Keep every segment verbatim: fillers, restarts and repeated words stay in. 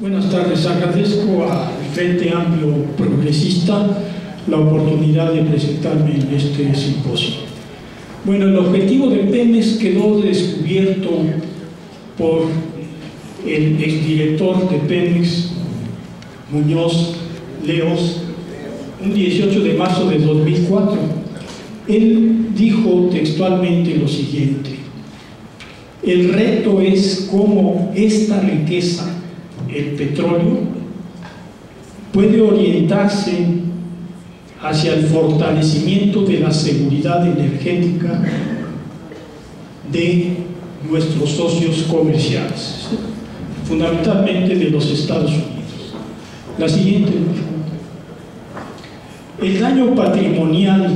Buenas tardes, agradezco al Frente Amplio Progresista la oportunidad de presentarme en este simposio. Bueno, el objetivo de Pemex quedó descubierto por el exdirector de Pemex, Muñoz Leos, un dieciocho de marzo de dos mil cuatro. Él dijo textualmente lo siguiente: el reto es cómo esta riqueza, el petróleo, puede orientarse hacia el fortalecimiento de la seguridad energética de nuestros socios comerciales, fundamentalmente de los Estados Unidos. La siguiente, por favor. El daño patrimonial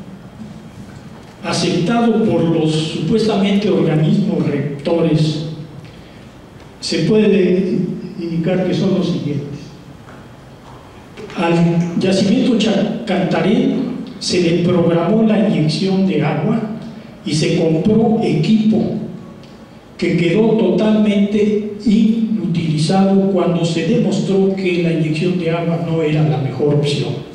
aceptado por los supuestamente organismos rectores se puede indicar que son los siguientes. Al yacimiento Chacantaré se le programó la inyección de agua y se compró equipo que quedó totalmente inutilizado cuando se demostró que la inyección de agua no era la mejor opción.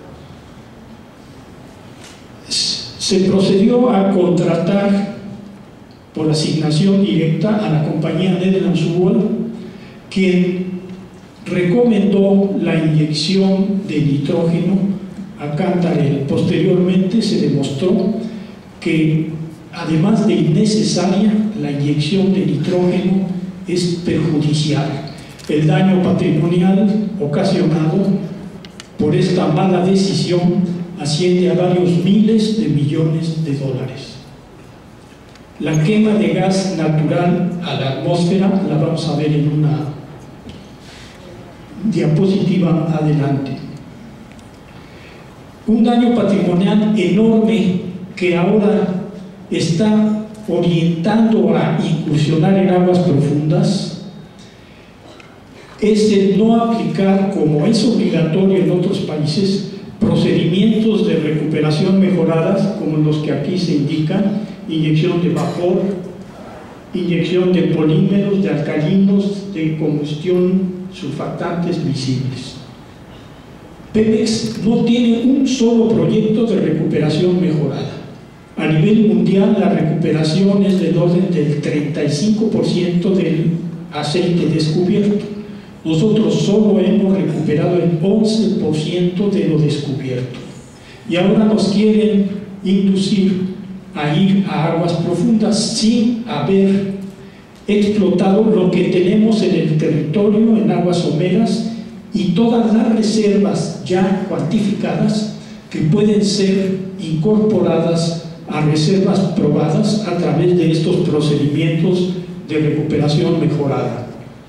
Se procedió a contratar por asignación directa a la compañía Netherlands Oil, quien recomendó la inyección de nitrógeno a Cantarell. Posteriormente se demostró que, además de innecesaria, la inyección de nitrógeno es perjudicial. El daño patrimonial ocasionado por esta mala decisión asciende a varios miles de millones de dólares. La quema de gas natural a la atmósfera la vamos a ver en una diapositiva adelante. Un daño patrimonial enorme que ahora está orientando a incursionar en aguas profundas es el no aplicar, como es obligatorio en otros países, procedimientos de recuperación mejoradas como los que aquí se indican: inyección de vapor, inyección de polímeros, de alcalinos, de combustión, surfactantes visibles. Pemex no tiene un solo proyecto de recuperación mejorada. A nivel mundial, la recuperación es del orden del treinta y cinco por ciento del aceite descubierto. Nosotros solo hemos recuperado el once por ciento de lo descubierto. Y ahora nos quieren inducir a ir a aguas profundas sin haber explotado lo que tenemos en el territorio, en aguas someras, y todas las reservas ya cuantificadas que pueden ser incorporadas a reservas probadas a través de estos procedimientos de recuperación mejorada.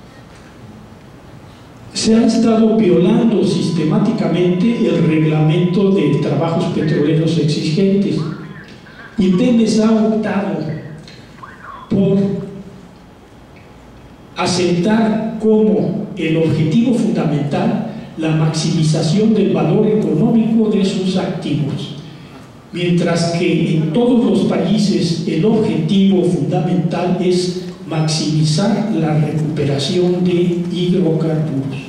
Se ha estado violando sistemáticamente el reglamento de trabajos petroleros exigentes, y Pemex ha optado por aceptar como el objetivo fundamental la maximización del valor económico de sus activos, mientras que en todos los países el objetivo fundamental es maximizar la recuperación de hidrocarburos.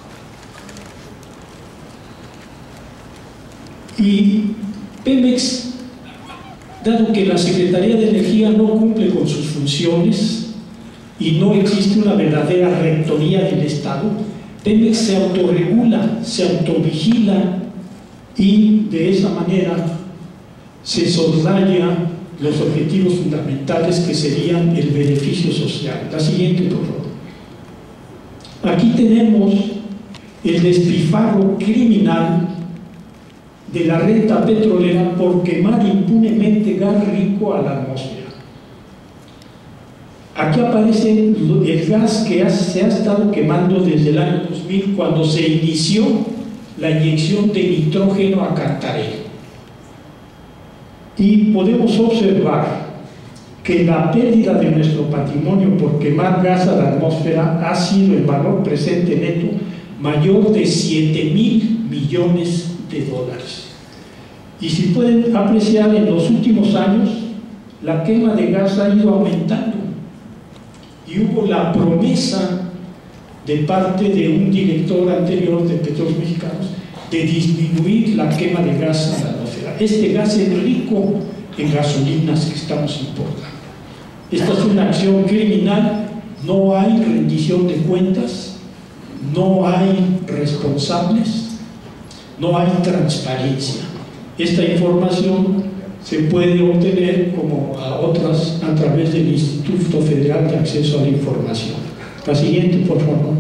Y Pemex, dado que la Secretaría de Energía no cumple con sus funciones y no existe una verdadera rectoría del Estado, Pemex se autorregula, se autovigila, y de esa manera se soslaya los objetivos fundamentales que serían el beneficio social. La siguiente, por favor. Aquí tenemos el despilfarro criminal de la renta petrolera por quemar impunemente gas rico a la atmósfera. Aquí aparece el gas que se ha estado quemando desde el año dos mil, cuando se inició la inyección de nitrógeno a Cantarell. Y podemos observar que la pérdida de nuestro patrimonio por quemar gas a la atmósfera ha sido en valor presente neto mayor de siete mil millones de dólares. Y si pueden apreciar, en los últimos años la quema de gas ha ido aumentando, y hubo la promesa de parte de un director anterior de Petróleos Mexicanos de disminuir la quema de gas a la atmósfera. Este gas es rico en gasolinas que estamos importando. Esta es una acción criminal, no hay rendición de cuentas, no hay responsables, no hay transparencia. Esta información se puede obtener, como a otras, a través del Instituto Federal de Acceso a la Información. La siguiente, por favor.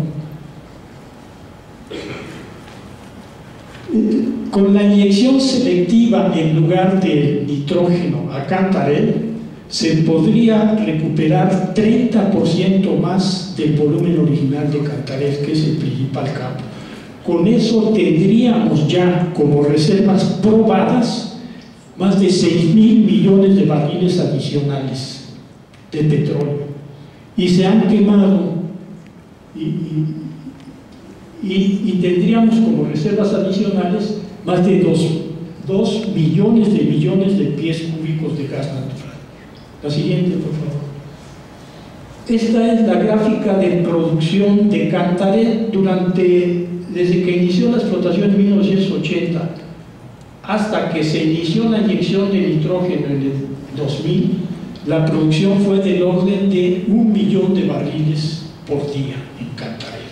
Con la inyección selectiva en lugar de nitrógeno a Cantarell, se podría recuperar treinta por ciento más del volumen original de Cantarell, que es el principal campo. Con eso tendríamos ya como reservas probadas más de seis mil millones de barriles adicionales de petróleo. Y se han quemado y, y, y, y tendríamos como reservas adicionales más de dos millones de millones de pies cúbicos de gas natural. La siguiente, por favor. Esta es la gráfica de producción de Cantarell durante, desde que inició la explotación en mil novecientos ochenta hasta que se inició la inyección de nitrógeno en el dos mil, la producción fue del orden de un millón de barriles por día en Cantarell.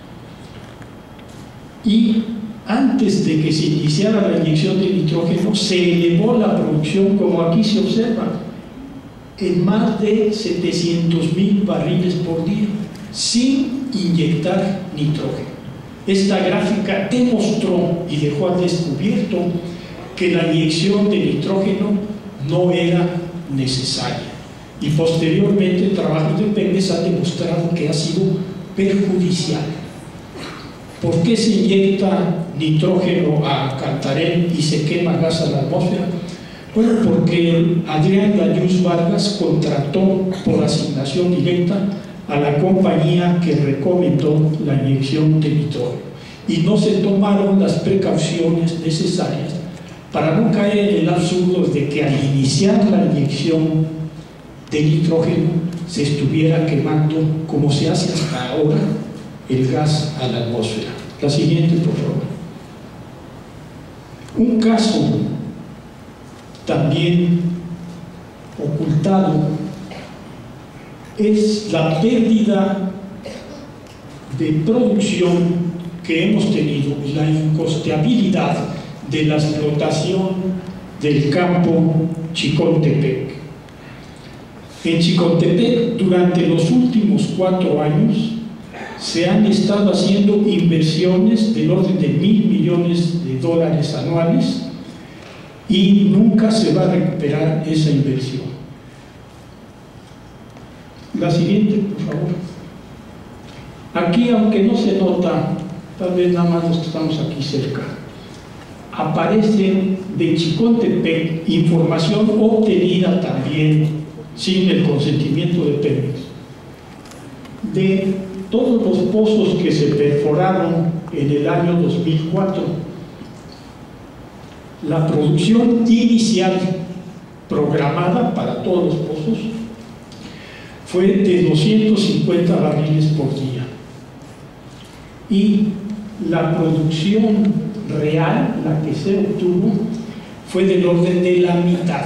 Y antes de que se iniciara la inyección de nitrógeno, se elevó la producción, como aquí se observa, en más de setecientos mil barriles por día, sin inyectar nitrógeno. Esta gráfica demostró y dejó al descubierto que la inyección de nitrógeno no era necesaria. Y posteriormente, trabajos de Pemex han demostrado que ha sido perjudicial. ¿Por qué se inyecta nitrógeno a Cantarell y se quema gas a la atmósfera? Bueno, porque Adrián Layuz Vargas contrató por asignación directa a la compañía que recomendó la inyección de nitrógeno y no se tomaron las precauciones necesarias para no caer en el absurdo de que al iniciar la inyección de nitrógeno se estuviera quemando, como se hace hasta ahora, el gas a la atmósfera. La siguiente, por favor. Un caso también ocultado es la pérdida de producción que hemos tenido, la incosteabilidad de la explotación del campo Chicontepec. En Chicontepec, durante los últimos cuatro años, se han estado haciendo inversiones del orden de mil millones de dólares anuales y nunca se va a recuperar esa inversión. La siguiente, por favor. Aquí, aunque no se nota, tal vez nada más los que estamos aquí cerca, aparece de Chicontepec información obtenida también sin el consentimiento de Pemex de todos los pozos que se perforaron en el año dos mil cuatro. La producción inicial programada para todos los pozos fue de doscientos cincuenta barriles por día y la producción real, la que se obtuvo, fue del orden de la mitad.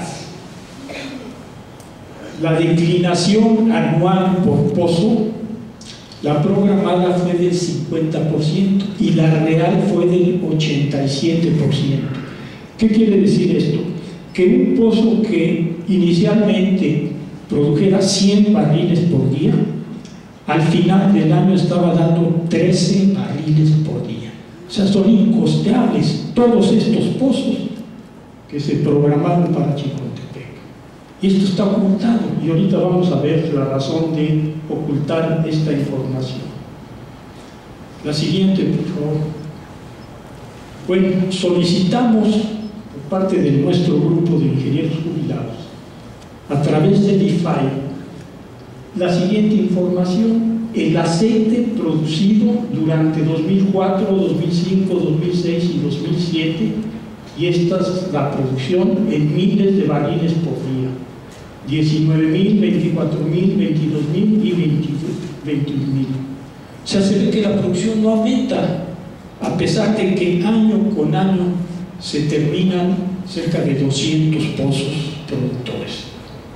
La declinación anual por pozo, la programada fue del cincuenta por ciento y la real fue del ochenta y siete por ciento. ¿Qué quiere decir esto? Que un pozo que inicialmente produjera cien barriles por día, al final del año estaba dando trece barriles por día. O sea, son incosteables todos estos pozos que se programaron para Chicontepec. Y esto está ocultado, y ahorita vamos a ver la razón de ocultar esta información. La siguiente, por favor. Bueno, solicitamos por parte de nuestro grupo de ingenieros jubilados, a través del I F A I, la siguiente información: el aceite producido durante dos mil cuatro, dos mil cinco, dos mil seis y dos mil siete, y esta es la producción en miles de barriles por día, diecinueve mil, veinticuatro mil, veintidós mil y veintiuno mil. O sea, se ve que la producción no aumenta, a pesar de que año con año se terminan cerca de doscientos pozos productores.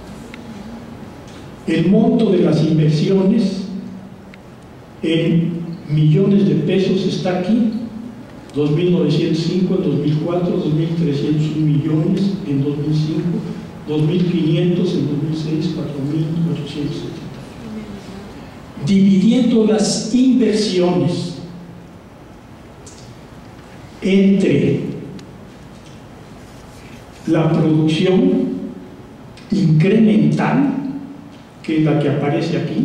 El monto de las inversiones en millones de pesos está aquí: dos mil novecientos cinco en dos mil cuatro, dos mil trescientos uno millones en dos mil cinco, dos mil quinientos en dos mil seis, cuatro mil cuatrocientos setenta. Dividiendo las inversiones entre la producción incremental, que es la que aparece aquí,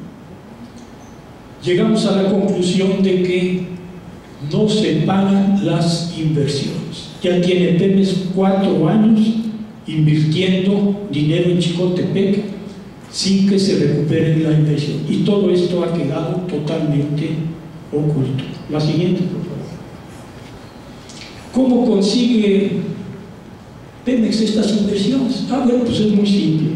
llegamos a la conclusión de que no se pagan las inversiones. Ya tiene Pemex cuatro años invirtiendo dinero en Chicotepec sin que se recupere la inversión, y todo esto ha quedado totalmente oculto. La siguiente, por favor. ¿Cómo consigue Pemex estas inversiones? Ah, bueno, pues es muy simple.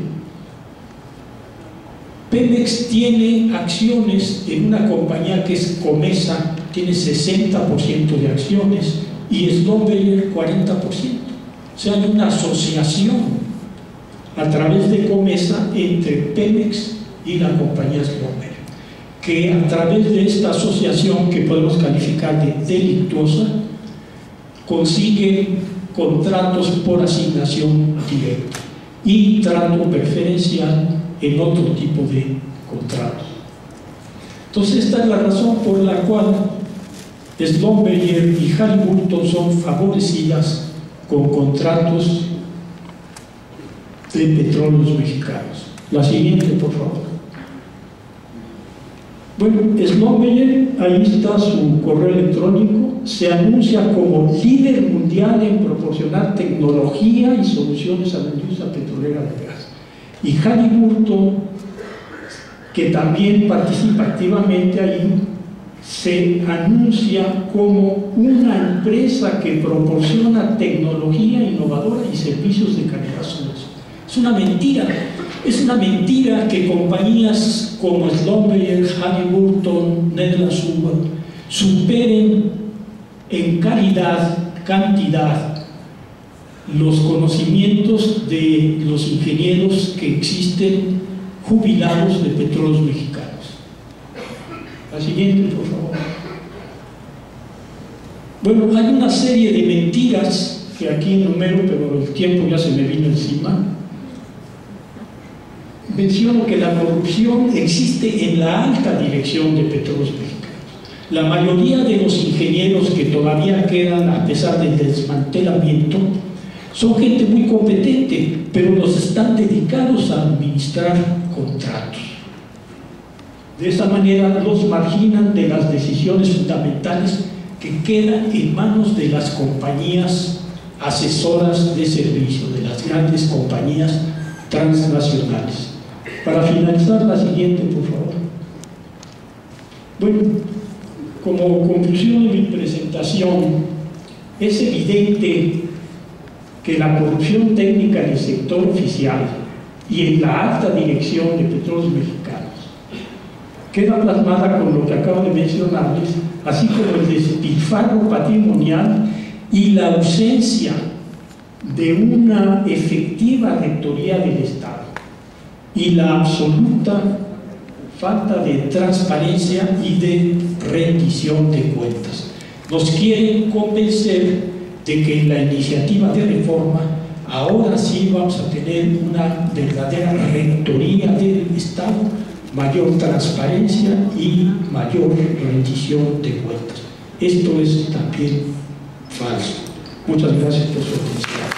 Pemex tiene acciones en una compañía que es Comesa, tiene sesenta por ciento de acciones, y Schlumberger cuarenta por ciento. O sea, hay una asociación a través de Comesa entre Pemex y la compañía Schlumberger, que a través de esta asociación, que podemos calificar de delictuosa, consigue contratos por asignación directa y trato preferencial en otro tipo de contratos. Entonces, esta es la razón por la cual Schlumberger y Halliburton son favorecidas con contratos de petróleos mexicanos. La siguiente, por favor. Bueno, Schlumberger, ahí está su correo electrónico, se anuncia como líder mundial en proporcionar tecnología y soluciones a la industria petrolera de gas. Y Halliburton, que también participa activamente ahí, se anuncia como una empresa que proporciona tecnología innovadora y servicios de calidad superior. Es una mentira, es una mentira que compañías como Schlumberger, Halliburton, Netherland, Sewell superen en calidad, cantidad, los conocimientos de los ingenieros que existen jubilados de Petróleos Mexicanos. La siguiente, por favor. Bueno, hay una serie de mentiras que aquí enumero, pero el tiempo ya se me vino encima. Menciono que la corrupción existe en la alta dirección de Petróleos Mexicanos. La mayoría de los ingenieros que todavía quedan, a pesar del desmantelamiento, son gente muy competente, pero los están dedicados a administrar contratos. De esa manera los marginan de las decisiones fundamentales que quedan en manos de las compañías asesoras de servicio, de las grandes compañías transnacionales. Para finalizar, la siguiente, por favor. Bueno, como conclusión de mi presentación, es evidente que la corrupción técnica en el sector oficial y en la alta dirección de Petróleos Mexicanos queda plasmada con lo que acabo de mencionarles, así como el despilfarro patrimonial y la ausencia de una efectiva rectoría del Estado y la absoluta falta de transparencia y de rendición de cuentas. Nos quieren convencer de que en la iniciativa de reforma ahora sí vamos a tener una verdadera rectoría del Estado, mayor transparencia y mayor rendición de cuentas. Esto es también falso. Muchas gracias por su atención.